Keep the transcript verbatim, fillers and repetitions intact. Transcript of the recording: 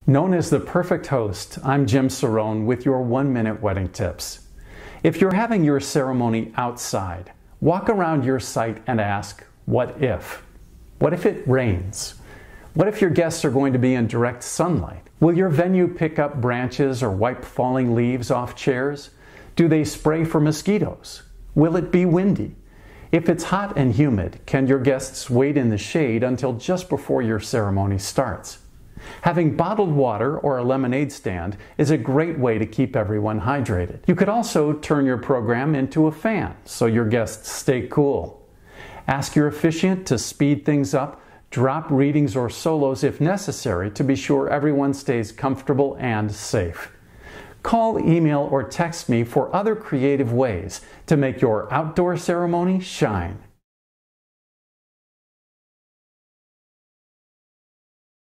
Known as the perfect host, I'm Jim Cerone with your one-minute wedding tips. If you're having your ceremony outside, walk around your site and ask, what if? What if it rains? What if your guests are going to be in direct sunlight? Will your venue pick up branches or wipe falling leaves off chairs? Do they spray for mosquitoes? Will it be windy? If it's hot and humid, can your guests wait in the shade until just before your ceremony starts? Having bottled water or a lemonade stand is a great way to keep everyone hydrated. You could also turn your program into a fan so your guests stay cool. Ask your officiant to speed things up, drop readings or solos if necessary to be sure everyone stays comfortable and safe. Call, email, or text me for other creative ways to make your outdoor ceremony shine.